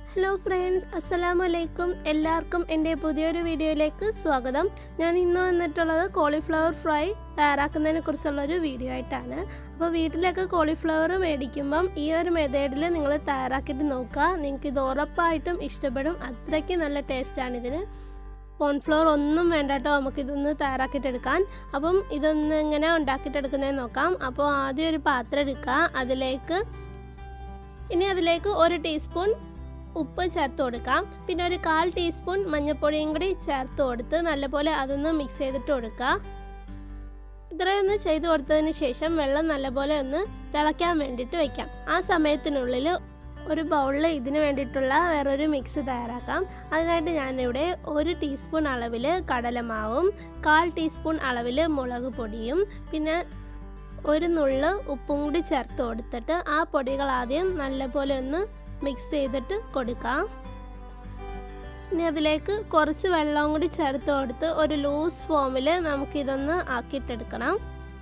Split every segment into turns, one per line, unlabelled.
Hello friends, അസ്സലാമു അലൈക്കും. എല്ലാവർക്കും എൻ്റെ പുതിയൊരു വീഡിയോയിലേക്ക് സ്വാഗതം. ഞാൻ ഇന്ന് വന്നിട്ടുള്ളത് കോളിഫ്ലവർ ഫ്രൈ തയ്യാറാക്കുന്നതിനെ കുറിച്ചുള്ളൊരു വീഡിയോ ആയിട്ടാണ്. അപ്പോൾ വീട്ടിലൊക്കെ കോളിഫ്ലവർ മേടിക്കുമ്പം ഈ ഒരു മെത്തേഡിൽ നിങ്ങൾ തയ്യാറാക്കിയിട്ട് നോക്കുക. നിങ്ങൾക്ക് ഇത് ഉറപ്പായിട്ടും ഇഷ്ടപ്പെടും. അത്രയ്ക്ക് നല്ല ടേസ്റ്റാണിതിന്. കോൺഫ്ലവർ ഒന്നും വേണ്ട കേട്ടോ, നമുക്കിതൊന്ന് തയ്യാറാക്കിയിട്ടെടുക്കാൻ. അപ്പം ഇതൊന്ന് എങ്ങനെ ഉണ്ടാക്കിയിട്ടെടുക്കുന്നതെന്ന് നോക്കാം. അപ്പോൾ ആദ്യം ഒരു പാത്രം എടുക്കുക. അതിലേക്ക് 1 ടീസ്പൂൺ ഉപ്പ് ചേർത്ത് കൊടുക്കാം. പിന്നെ ഒരു 1/4 ടീസ്പൂൺ മഞ്ഞൾപ്പൊടിയും കൂടി ചേർത്ത് കൊടുത്ത് നല്ലപോലെ അതൊന്ന് മിക്സ് ചെയ്തിട്ട് കൊടുക്കുക. ഇത്രയൊന്ന് ചെയ്ത് കൊടുത്തതിന് ശേഷം വെള്ളം നല്ലപോലെ ഒന്ന് തിളയ്ക്കാൻ വേണ്ടിയിട്ട് വയ്ക്കാം. ആ സമയത്തിനുള്ളിൽ ഒരു ബൗളിൽ ഇതിന് വേണ്ടിയിട്ടുള്ള വേറൊരു മിക്സ് തയ്യാറാക്കാം. അതിനായിട്ട് ഞാനിവിടെ 1 ടീസ്പൂൺ അളവിൽ കടലമാവും 1/4 ടീസ്പൂൺ അളവിൽ മുളക് പൊടിയും പിന്നെ ഒരു നുള്ള് ഉപ്പും കൂടി ചേർത്ത് കൊടുത്തിട്ട് ആ പൊടികൾ ആദ്യം നല്ലപോലെ ഒന്ന് മിക്സ് ചെയ്തിട്ട് കൊടുക്കാം. ഇനി അതിലേക്ക് കുറച്ച് വെള്ളവും കൂടി ചേർത്ത് കൊടുത്ത് ഒരു ലൂസ് ഫോമിൽ നമുക്കിതൊന്ന് ആക്കിയിട്ടെടുക്കണം.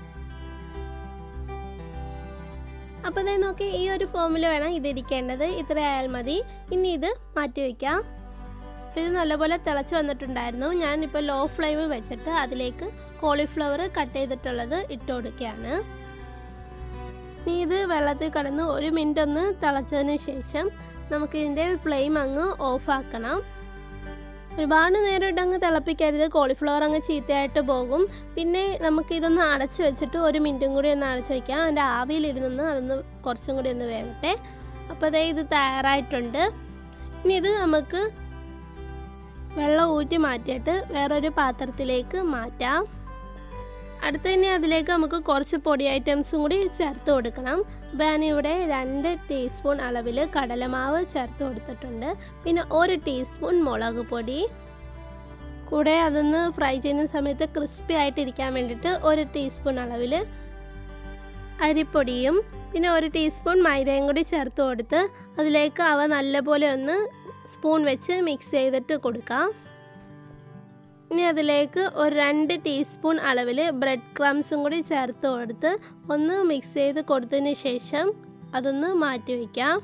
അപ്പോൾ ഇതേ നോക്കി ഈ ഒരു ഫോമിൽ വേണം ഇതിരിക്കേണ്ടത്. ഇത്ര ആയാൽ മതി. ഇനി ഇത് മാറ്റി വയ്ക്കാം. അപ്പോൾ ഇത് നല്ലപോലെ തിളച്ച് വന്നിട്ടുണ്ടായിരുന്നു. ഞാനിപ്പോൾ ലോ ഫ്ലെയിമിൽ വെച്ചിട്ട് അതിലേക്ക് കോളിഫ്ലവർ കട്ട് ചെയ്തിട്ടുള്ളത് ഇട്ട് കൊടുക്കുകയാണ്. ഇനി ഇത് വെള്ളത്തിൽ കിടന്ന് 1 മിനിറ്റ് ഒന്ന് തിളച്ചതിന് ശേഷം നമുക്കിതിൻ്റെ ഫ്ലെയിം അങ്ങ് ഓഫാക്കണം. ഒരുപാട് നേരം ഇട്ടങ്ങ് തിളപ്പിക്കരുത്, കോളിഫ്ലവർ അങ്ങ് ചീത്തയായിട്ട് പോകും. പിന്നെ നമുക്കിതൊന്ന് അടച്ച് വെച്ചിട്ട് 1 മിനിറ്റും കൂടി ഒന്ന് അടച്ച് വയ്ക്കാം. അതിൻ്റെ ആവിയിലിരുന്ന് അതൊന്ന് കുറച്ചും കൂടി ഒന്ന് വേവട്ടെ. അപ്പോൾ അതേ ഇത് തയ്യാറായിട്ടുണ്ട്. ഇനി ഇത് നമുക്ക് വെള്ളം ഊറ്റി മാറ്റിയിട്ട് വേറൊരു പാത്രത്തിലേക്ക് മാറ്റാം. അടുത്ത ഇനി അതിലേക്ക് നമുക്ക് കുറച്ച് പൊടി ഐറ്റംസും കൂടി ചേർത്ത് കൊടുക്കണം. അപ്പോൾ ഞാനിവിടെ 2 ടീസ്പൂൺ അളവിൽ കടലമാവ് ചേർത്ത് കൊടുത്തിട്ടുണ്ട്. പിന്നെ 1 ടീസ്പൂൺ മുളക് പൊടി കൂടെ അതൊന്ന് ഫ്രൈ ചെയ്യുന്ന സമയത്ത് ക്രിസ്പി ആയിട്ടിരിക്കാൻ വേണ്ടിയിട്ട് 1 ടീസ്പൂൺ അളവിൽ അരിപ്പൊടിയും പിന്നെ 1 ടീസ്പൂൺ മൈദയും കൂടി ചേർത്ത് കൊടുത്ത് അതിലേക്ക് അവ നല്ലപോലെ ഒന്ന് സ്പൂൺ വെച്ച് മിക്സ് ചെയ്തിട്ട് കൊടുക്കാം. ഇനി അതിലേക്ക് ഒരു 2 ടീസ്പൂൺ അളവിൽ ബ്രെഡ് ക്രംസും കൂടി ചേർത്ത് കൊടുത്ത് ഒന്ന് മിക്സ് ചെയ്ത് കൊടുത്തതിന് ശേഷം അതൊന്ന് മാറ്റി വയ്ക്കാം.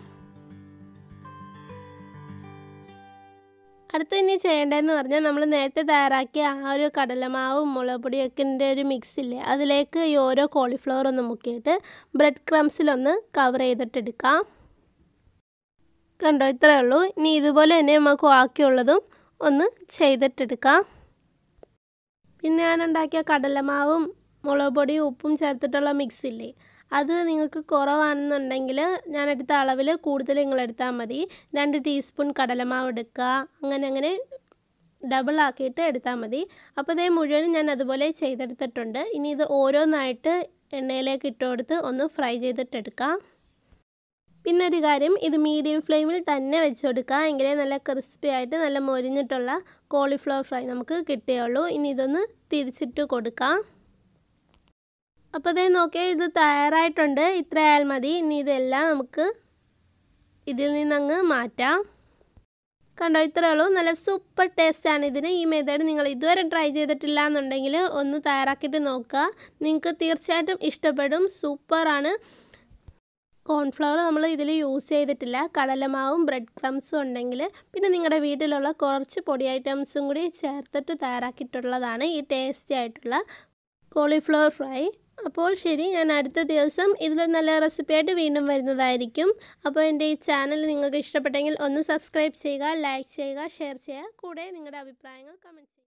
അടുത്ത് ഇനി ചെയ്യേണ്ടതെന്ന് പറഞ്ഞാൽ നമ്മൾ നേരത്തെ തയ്യാറാക്കിയ ആ ഒരു കടലമാവും മുളക് പൊടിയൊക്കെ ഒരു മിക്സ് ഇല്ലേ, അതിലേക്ക് ഈ ഓരോ കോളിഫ്ലവർ ഒന്ന് മുക്കിയിട്ട് ബ്രെഡ് ക്രംസിലൊന്ന് കവർ ചെയ്തിട്ടെടുക്കാം. കണ്ടോ, ഇത്രയേ ഉള്ളൂ. ഇനി ഇതുപോലെ തന്നെ നമുക്ക് ബാക്കിയുള്ളതും ഒന്ന് ചെയ്തിട്ടെടുക്കാം. പിന്നെ ഞാനുണ്ടാക്കിയ കടലമാവും മുളക് പൊടിയും ഉപ്പും ചേർത്തിട്ടുള്ള മിക്സ് ഇല്ലേ, അത് നിങ്ങൾക്ക് കുറവാണെന്നുണ്ടെങ്കിൽ ഞാനെടുത്ത അളവിൽ കൂടുതൽ നിങ്ങളെടുത്താൽ മതി. 2 ടീസ്പൂൺ കടലമാവ് എടുക്കുക. അങ്ങനെ ഡബിൾ ആക്കിയിട്ട് എടുത്താൽ മതി. അപ്പോൾ ഇതേ മുഴുവനും ഞാൻ അതുപോലെ ചെയ്തെടുത്തിട്ടുണ്ട്. ഇനി ഇത് ഓരോന്നായിട്ട് എണ്ണയിലേക്ക് ഇട്ട് കൊടുത്ത് ഒന്ന് ഫ്രൈ ചെയ്തിട്ടെടുക്കാം. പിന്നെ ഒരു കാര്യം, ഇത് മീഡിയം ഫ്ലെയിമിൽ തന്നെ വെച്ച് കൊടുക്കുക. എങ്കിലേ നല്ല ക്രിസ്പി ആയിട്ട് നല്ല മൊരിഞ്ഞിട്ടുള്ള കോളിഫ്ലവർ ഫ്രൈ നമുക്ക് കിട്ടുകയുള്ളൂ. ഇനി ഇതൊന്ന് തിരിച്ചിട്ട് കൊടുക്കാം. അപ്പോൾ ഇതേ നോക്കിയാൽ ഇത് തയ്യാറായിട്ടുണ്ട്. ഇത്ര ആയാൽ മതി. ഇനി ഇതെല്ലാം നമുക്ക് ഇതിൽ നിന്നങ്ങ് മാറ്റാം. കണ്ടോ, ഇത്രയേ ഉള്ളൂ. നല്ല സൂപ്പർ ടേസ്റ്റാണ് ഇതിന്. ഈ മെത്തേഡ് നിങ്ങൾ ഇതുവരെ ട്രൈ ചെയ്തിട്ടില്ല എന്നുണ്ടെങ്കിൽ ഒന്ന് തയ്യാറാക്കിയിട്ട് നോക്കുക. നിങ്ങൾക്ക് തീർച്ചയായിട്ടും ഇഷ്ടപ്പെടും. സൂപ്പറാണ്. കോൺഫ്ലവർ നമ്മൾ ഇതിൽ യൂസ് ചെയ്തിട്ടില്ല. കടലമാവും ബ്രെഡ് ക്രംസും ഉണ്ടെങ്കിൽ പിന്നെ നിങ്ങളുടെ വീട്ടിലുള്ള കുറച്ച് പൊടി ഐറ്റംസും കൂടി ചേർത്തിട്ട് തയ്യാറാക്കിയിട്ടുള്ളതാണ് ഈ ടേസ്റ്റി ആയിട്ടുള്ള കോളിഫ്ലവർ ഫ്രൈ. അപ്പോൾ ശരി, ഞാൻ അടുത്ത ദിവസം ഇതിൽ നല്ല റെസിപ്പിയായിട്ട് വീണ്ടും വരുന്നതായിരിക്കും. അപ്പോൾ എൻ്റെ ഈ ചാനൽ നിങ്ങൾക്ക് ഇഷ്ടപ്പെട്ടെങ്കിൽ ഒന്ന് സബ്സ്ക്രൈബ് ചെയ്യുക, ലൈക്ക് ചെയ്യുക, ഷെയർ ചെയ്യുക. കൂടെ നിങ്ങളുടെ അഭിപ്രായങ്ങൾ കമൻറ്റ് ചെയ്യുക.